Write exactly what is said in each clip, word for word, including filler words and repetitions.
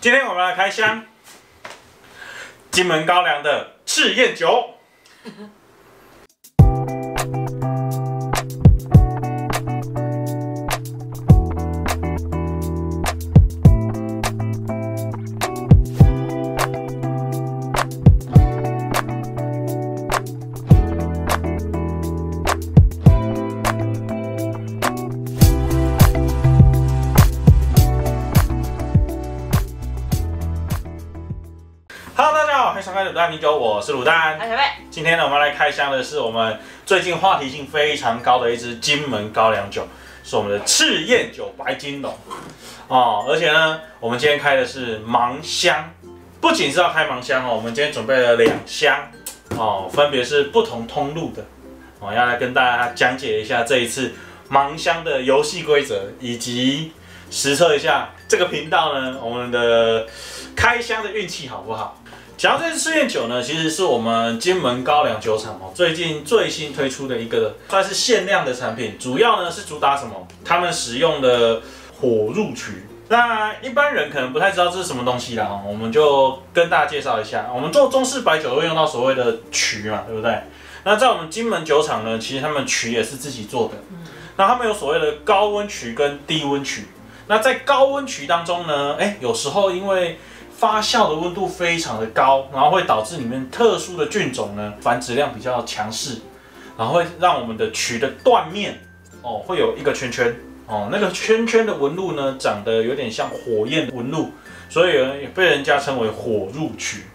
今天我们来开箱金门高粱的赤焰酒。Hello， 大家好，欢迎收看卤蛋啤酒，我是卤蛋。 小贝， 今天呢，我们来开箱的是我们最近话题性非常高的一支金门高粱酒，是我们的赤焰酒白金龙哦。而且呢，我们今天开的是盲箱，不仅是要开盲箱哦，我们今天准备了两箱哦，分别是不同通路的哦，要来跟大家讲解一下这一次盲箱的游戏规则，以及实测一下这个频道呢，我们的开箱的运气好不好？讲到这支赤焰酒呢，其实是我们金门高粱酒厂哦最近最新推出的一个算是限量的产品，主要呢是主打什么？他们使用的火入曲。那一般人可能不太知道这是什么东西啦，我们就跟大家介绍一下。我们做中式白酒会用到所谓的曲嘛，对不对？那在我们金门酒厂呢，其实他们曲也是自己做的。那他们有所谓的高温曲跟低温曲。那在高温曲当中呢，哎，有时候因为发酵的温度非常的高，然后会导致里面特殊的菌种呢繁殖量比较强势，然后会让我们的曲的断面哦会有一个圈圈哦，那个圈圈的纹路呢长得有点像火焰的纹路，所以也被人家称为火入曲。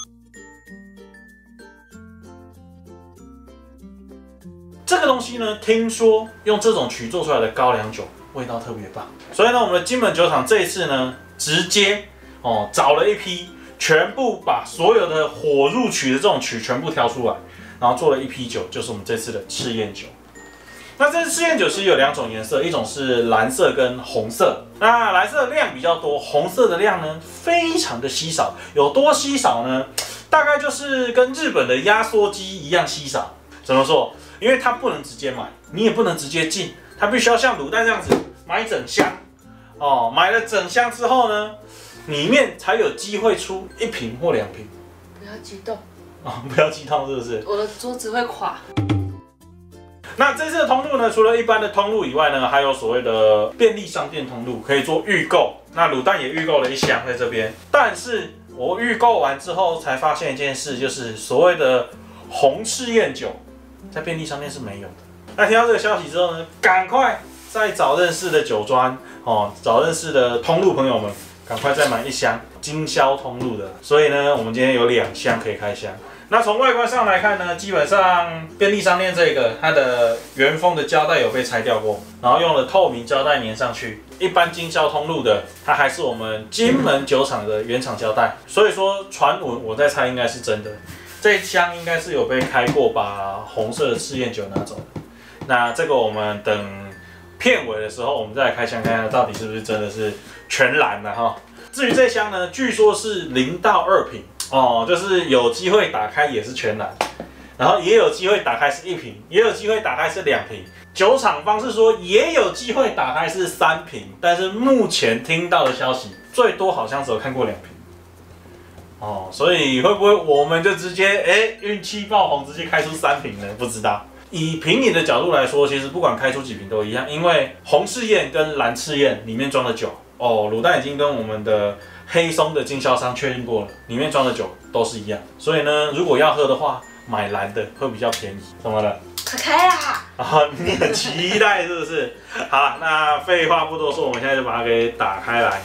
这个东西呢，听说用这种曲做出来的高粱酒味道特别棒，所以呢，我们的金门酒厂这一次呢，直接哦找了一批，全部把所有的火入曲的这种曲全部挑出来，然后做了一批酒，就是我们这次的赤焰酒。那这支赤焰酒其实有两种颜色，一种是蓝色跟红色。那蓝色的量比较多，红色的量呢非常的稀少。有多稀少呢？大概就是跟日本的压缩机一样稀少。怎么说？因为它不能直接买，你也不能直接进，它必须要像卤蛋这样子买整箱。哦，买了整箱之后呢，里面才有机会出一瓶或两瓶。 不要激动哦，不要激动，是不是？ 我的桌子会垮。 那这次的通路呢，除了一般的通路以外呢，还有所谓的便利商店通路可以做预购。那卤蛋也预购了一箱在这边，但是我预购完之后才发现一件事，就是所谓的红赤焰酒在便利商店是没有的。那听到这个消息之后呢，赶快再找认识的酒庄哦，找认识的通路朋友们，赶快再买一箱经销通路的。所以呢，我们今天有两箱可以开箱。那从外观上来看呢，基本上便利商店这个它的原封的胶带有被拆掉过，然后用了透明胶带粘上去。一般经销通路的，它还是我们金门酒厂的原厂胶带。所以说传闻，我在猜应该是真的。这一箱应该是有被开过，把红色的赤焰酒拿走的。那这个我们等片尾的时候，我们再来开箱看看到底是不是真的是全蓝的哈。至于这箱呢，据说是零到二瓶哦，就是有机会打开也是全蓝，然后也有机会打开是一瓶，也有机会打开是两瓶。酒厂方是说也有机会打开是三瓶，但是目前听到的消息，最多好像只有看过两瓶。哦，所以会不会我们就直接哎运气爆红，直接开出三瓶呢？不知道。以品饮的角度来说，其实不管开出几瓶都一样，因为红赤焰跟蓝赤焰里面装的酒，哦，卤蛋已经跟我们的黑松的经销商确认过了，里面装的酒都是一样。所以呢，如果要喝的话，买蓝的会比较便宜。怎么了？ 开开啦！ 啊，你很期待是不是？好，那废话不多说，我们现在就把它给打开来。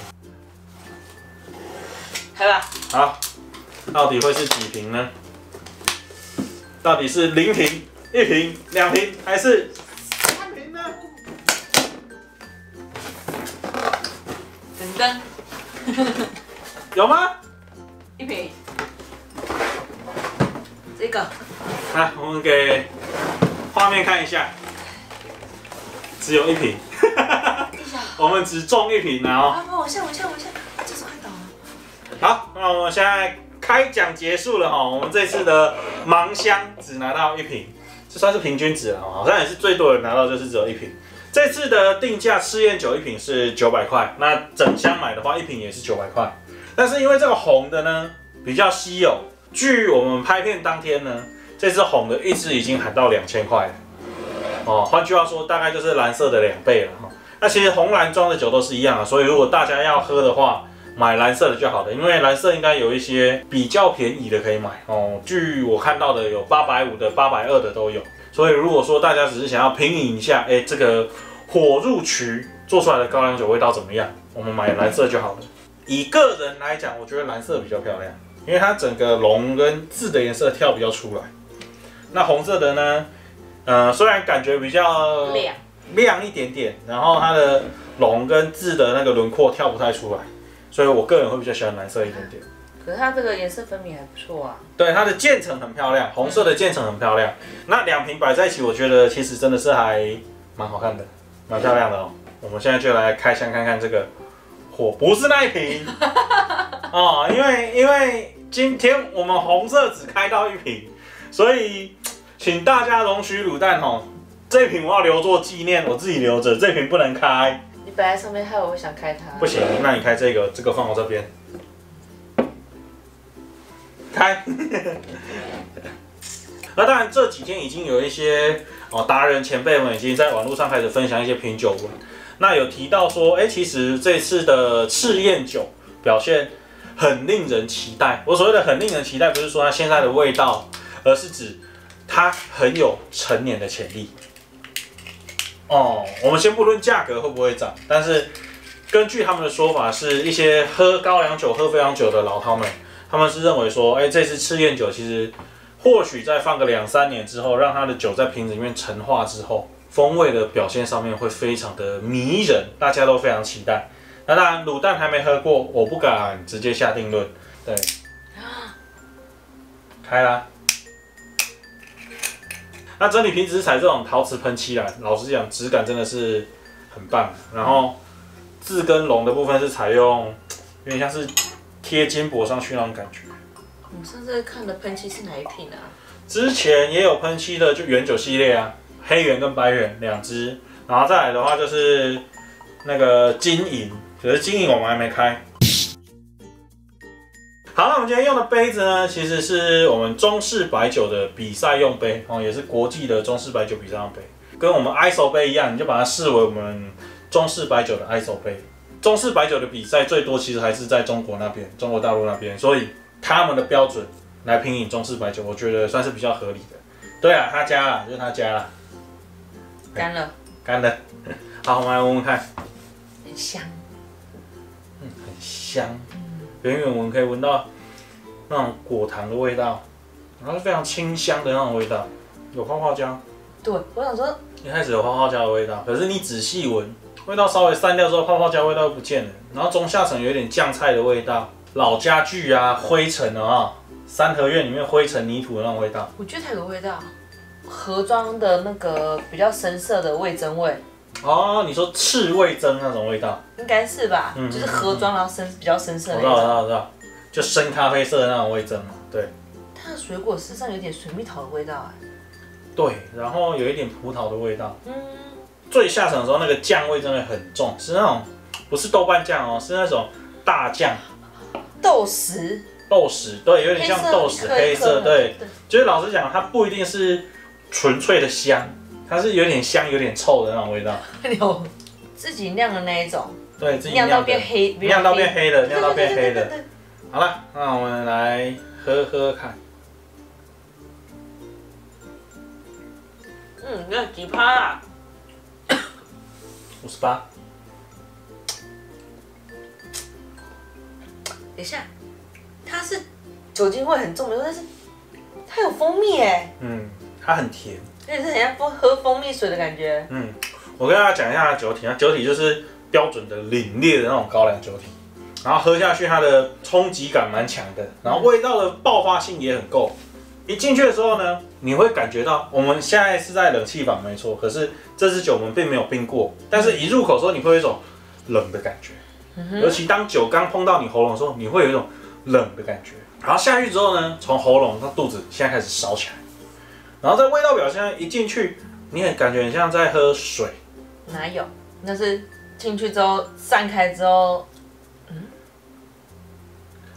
开吧。 好，到底会是几瓶呢？到底是零瓶、一瓶、两瓶，还是三瓶呢？ 等等。 有吗？ 一瓶。这个。 来，我们给画面看一下，只有一瓶。我们只中一瓶啊！哦。 啊，帮我下，我下，我下，这是快倒了。 好，那我们现在开奖结束了哈，我们这次的盲箱只拿到一瓶，这算是平均值了哈，好像也是最多人拿到就是只有一瓶。这次的定价赤焰酒一瓶是九百块，那整箱买的话一瓶也是九百块。 但是因为这个红的呢比较稀有，据我们拍片当天呢，这只红的一只已经喊到两千块了。哦，换句话说，大概就是蓝色的两倍了哈。那其实红蓝装的酒都是一样的，所以如果大家要喝的话，买蓝色的就好了，因为蓝色应该有一些比较便宜的可以买哦。据我看到的有八百五的、八百二的都有。所以如果说大家只是想要品饮一下，哎，这个火入曲做出来的高粱酒味道怎么样，我们买蓝色就好了。以个人来讲，我觉得蓝色比较漂亮，因为它整个龙跟字的颜色跳比较出来。那红色的呢，呃，虽然感觉比较亮亮一点点，然后它的龙跟字的那个轮廓跳不太出来，所以我个人会比较喜欢蓝色一点点。 可是它这个颜色分明还不错啊。 对，它的渐层很漂亮，红色的渐层很漂亮。那两瓶摆在一起，我觉得其实真的是还蛮好看的，蛮漂亮的哦。我们现在就来开箱看看这个火，不是那一瓶哦，因为因为今天我们红色只开到一瓶，所以请大家容许卤蛋哦，这瓶我要留作纪念，我自己留着，这瓶不能开。 你摆在上面害我想开它。 不行，那你开这个，这个放我这边。开，那当然这几天已经有一些哦达人前辈们已经在网络上开始分享一些品酒文，那有提到说，哎，其实这次的赤焰酒表现很令人期待。我所谓的很令人期待，不是说它现在的味道，而是指它很有成年的潜力。哦，我们先不论价格会不会涨，但是根据他们的说法，是一些喝高粱酒、喝非常酒的老饕们。他们是认为说，哎，这支赤焰酒其实或许再放个两三年之后，让它的酒在瓶子里面陈化之后，风味的表现上面会非常的迷人，大家都非常期待。那当然，卤蛋还没喝过，我不敢直接下定论。对，开啦。那整体瓶子是采这种陶瓷喷漆啦，老实讲，质感真的是很棒。然后字跟龙的部分是采用有点像是贴金箔上去那种感觉。 我们上次看的喷漆是哪一瓶啊？ 之前也有喷漆的，就原酒系列啊，黑原跟白原两支，然后再来的话就是那个金银，可是金银我们还没开。好，那我们今天用的杯子呢，其实是我们中式白酒的比赛用杯哦，也是国际的中式白酒比赛用杯，跟我们 I S O 杯一样，你就把它视为我们中式白酒的 I S O 杯。中式白酒的比赛最多其实还是在中国那边，中国大陆那边，所以他们的标准来品饮中式白酒，我觉得算是比较合理的。对啊，他家啦，就是他家啦。 干了， 干的。好，我们来闻闻看。 很香。 嗯，很香。远远闻可以闻到那种果糖的味道，然后是非常清香的那种味道，有花花椒。 对，我想说， 一开始有花花椒的味道，可是你仔细闻，味道稍微散掉之后，泡泡椒味道就不见了。然后中下层有点酱菜的味道，老家具啊，灰尘啊，三合院里面灰尘泥土的那种味道。 我觉得它有个味道，盒装的那个比较深色的味噌味。 哦，你说赤味噌那种味道， 应该是吧？ 嗯、 就是盒装然后深比较深色的那种。我知道， 那种。 我知道，我知道，就深咖啡色的那种味噌嘛。对。 它的水果实际上有点水蜜桃的味道哎。 对，然后有一点葡萄的味道。 嗯。 最下层的时候，那个酱味真的很重，是那种不是豆瓣酱哦，是那种大酱。 豆豉。 豆豉，对，有点像豆豉，黑色，对。就是老实讲，它不一定是纯粹的香，它是有点香、有点臭的那种味道。 有自己酿的那一种。 对，自己酿到变黑， 酿到变黑的，酿到变黑的。 对对对对。 好了，那我们来喝喝看。 嗯，那几趴啊？ 五十八。 等一下，它是酒精味很重的，但是它有蜂蜜哎。 嗯，它很甜。 而且是很像喝蜂蜜水的感觉。 嗯，我跟大家讲一下它的酒体，它酒体就是标准的凛冽的那种高粱酒体，然后喝下去它的冲击感蛮强的，然后味道的爆发性也很够。一进去的时候呢，你会感觉到我们现在是在冷气房没错，可是这支酒我们并没有冰过，但是一入口的时候你会有一种冷的感觉，嗯、尤其当酒刚碰到你喉咙的时候，你会有一种冷的感觉。然后下去之后呢，从喉咙到肚子现在开始烧起来，然后在味道表现一进去，你也感觉很像在喝水。 哪有？那是进去之后散开之后，嗯，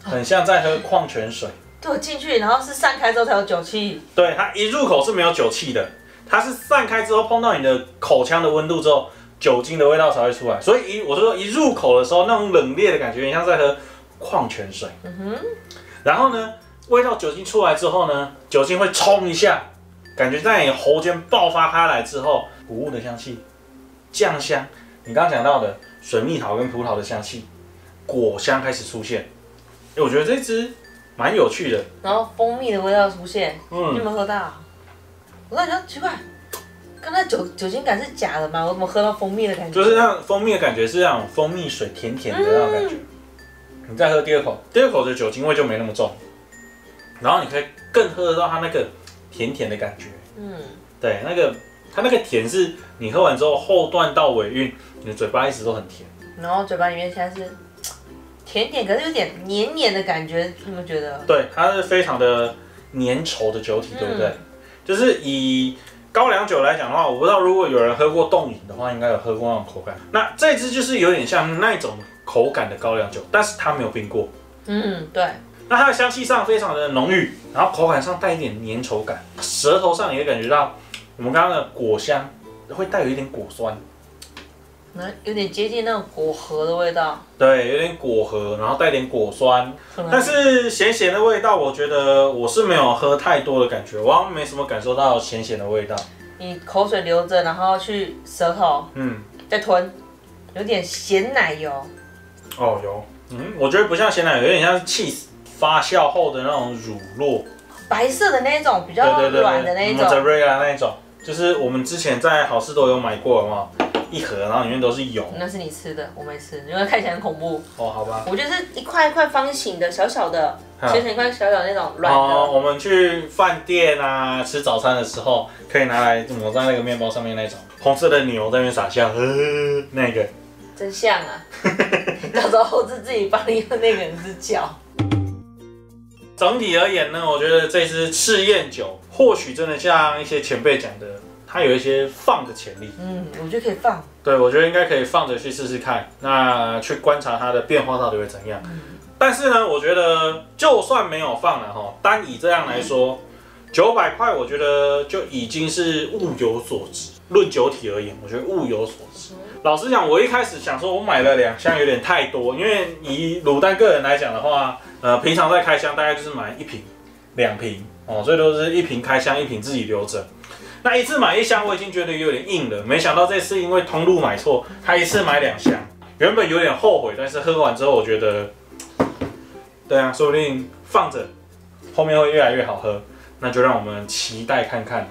很像在喝矿泉水。 对，我进去，然后是散开之后才有酒气。 对，它一入口是没有酒气的，它是散开之后碰到你的口腔的温度之后，酒精的味道才会出来。所以一我是说一入口的时候，那种冷冽的感觉，很像在喝矿泉水。嗯哼。然后呢，味道酒精出来之后呢，酒精会冲一下，感觉在你喉间爆发开来之后，谷物的香气、酱香，你刚刚讲到的水蜜桃跟葡萄的香气，果香开始出现。哎，我觉得这支蛮有趣的。 然后蜂蜜的味道出现， 嗯， 你有没有喝到？我感觉奇怪，刚才酒酒精感是假的吗？我怎么喝到蜂蜜的感觉？ 就是那种蜂蜜的感觉是那种蜂蜜水甜甜的那种感觉。嗯、你再喝第二口，第二口的酒精味就没那么重，然后你可以更喝得到它那个甜甜的感觉。嗯，对，那个它那个甜是你喝完之后后段到尾韵，你的嘴巴一直都很甜。 然后嘴巴里面现在是甜点，可是有点黏黏的感觉，你有没有觉得？ 对，它是非常的粘稠的酒体，对不对？嗯、就是以高粱酒来讲的话，我不知道如果有人喝过冻饮的话，应该有喝过那种口感。那这支就是有点像那种口感的高粱酒，但是它没有冰过。 嗯，对。 那它的香气上非常的浓郁，然后口感上带一点粘稠感，舌头上你会感觉到我们刚刚的果香会带有一点果酸。 有点接近那种果核的味道， 对，有点果核，然后带点果酸，但是咸咸的味道，我觉得我是没有喝太多的感觉，我好像没什么感受到咸咸的味道。 你口水流着，然后去舌头，嗯，再吞，有点咸奶油。 哦，有，嗯，我觉得不像咸奶油，有点像是 cheese 发酵后的那种乳酪， 白色的那一种，比较软的那一种 mozzarella 那一种，就是我们之前在好市多有买过，有没有？一盒，然后里面都是油。 那是你吃的，我没吃，因为看起来很恐怖。 哦，好吧。 我觉得是一块一块方形的，小小的，切成一块小小的那种软的。 哦，我们去饭店啊吃早餐的时候，可以拿来抹在那个面包上面那种红色的牛在那边傻笑，呵那个。 真像啊！到时候后置自己帮你用那个人是叫。 整体而言呢，我觉得这支赤焰酒或许真的像一些前辈讲的。它有一些放的潜力， 嗯，我觉得可以放。 对，我觉得应该可以放着去试试看，那去观察它的变化到底会怎样。嗯、但是呢，我觉得就算没有放了哈，单以这样来说，九百块我觉得就已经是物有所值。论酒体而言，我觉得物有所值。老实讲，我一开始想说我买了两箱有点太多，因为以卤蛋个人来讲的话，呃，平常在开箱大概就是买一瓶、两瓶哦，所以都是一瓶开箱，一瓶自己留着。那一次买一箱，我已经觉得有点硬了。没想到这次因为通路买错，他一次买两箱，原本有点后悔，但是喝完之后我觉得，对啊，说不定放着后面会越来越好喝，那就让我们期待看看。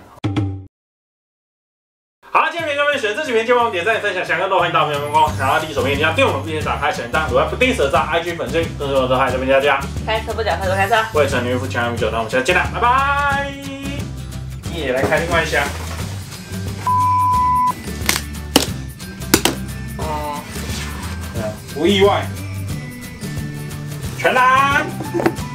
好了，今天评论选这几篇，就帮我点赞、分享，想更多欢迎大朋友们光，想要第一手面一定要订阅我们，并且打开小铃铛，如果不定时在 I G 粉丝，更多的嗨这边加加， 开车不脚，开车开车， 为成女夫强米酒，那我们下次见啦，拜拜。也来开另外一箱。哦，对啊，不意外，全蓝。